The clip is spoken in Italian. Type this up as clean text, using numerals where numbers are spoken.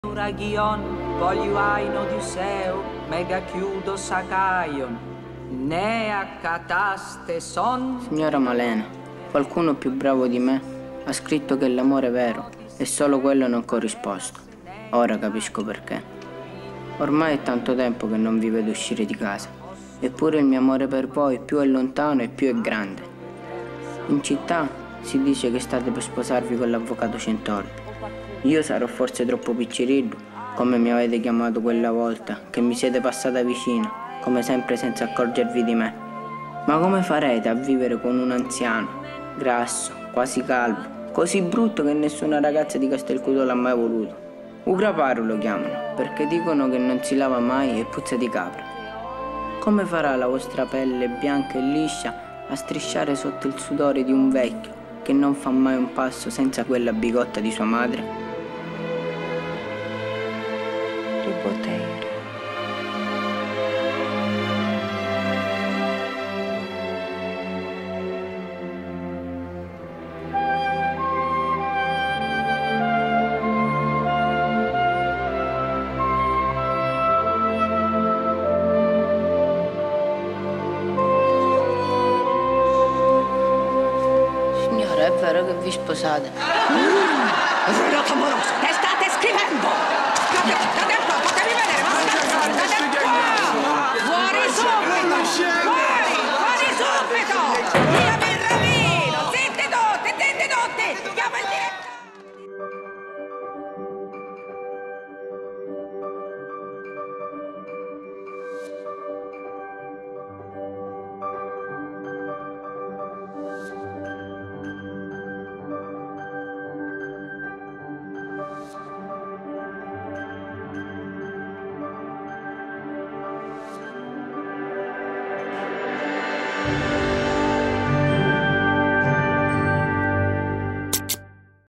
Uragion, voglio aino Odisseo, mega chiudo Sacaion, nea cataste son. Signora Malena, qualcuno più bravo di me ha scritto che l'amore è vero e solo quello non corrisposto. Ora capisco perché. Ormai è tanto tempo che non vi vedo uscire di casa, eppure il mio amore per voi più è lontano e più è grande. In città si dice che state per sposarvi con l'avvocato Centauro. Io sarò forse troppo piccirillo, come mi avete chiamato quella volta, che mi siete passata vicino, come sempre senza accorgervi di me. Ma come farete a vivere con un anziano, grasso, quasi calvo, così brutto che nessuna ragazza di Castelcudo l'ha mai voluto? Ugraparo lo chiamano, perché dicono che non si lava mai e puzza di capra. Come farà la vostra pelle bianca e liscia a strisciare sotto il sudore di un vecchio che non fa mai un passo senza quella bigotta di sua madre? Potere. Signora, è vero che vi sposate? Renato amoroso, è stato